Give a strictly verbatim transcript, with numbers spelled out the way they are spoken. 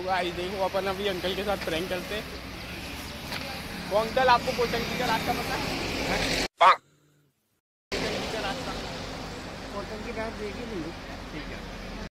Guys देखो अपन अभी uncle के साथ प्रैंक करते हैं। वो अंकल आपको पोटंकी का रास्ता पता है? पोटंकी का रास्ता पोटंकी रात देखी नहीं। ठीक है।